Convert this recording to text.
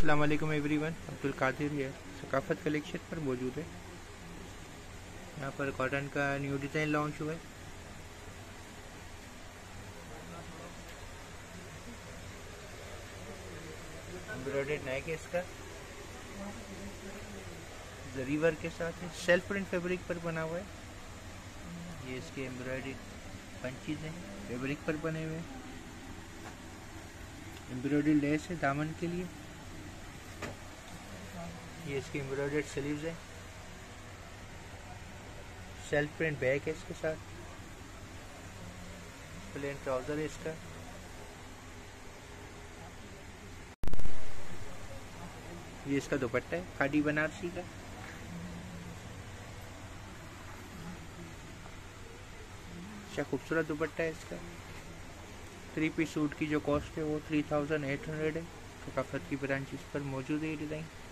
अस्सलाम वालेकुम एवरीवन, अब्दुल कादिर है सकाफत कलेक्शन पर मौजूद है। यहाँ पर कॉटन का न्यू डिज़ाइन लॉन्च हुआ है। एम्ब्रॉयडर्ड नेक है इसका, जरी वर्क के साथ है, सेल्फ प्रिंट फैब्रिक पर बना हुआ है। ये इसके एम्ब्रॉयडरी पंचीज हैं, फैब्रिक पर बने हुए हैं। एम्ब्रॉयडरी लेस है दामन के लिए। ये इसकी एम्ब्रॉयडर्ड स्लीव्स है, सेल्फ प्रिंट बैक है इसके साथ, प्लेन ट्राउजर है इसका। ये इसका दुपट्टा है खादी बनारसी का। अच्छा खूबसूरत दुपट्टा है इसका। 3 पीस सूट की जो कॉस्ट है वो 3800 है। सकाफत की ब्रांचेस पर मौजूद है ये डिज़ाइन।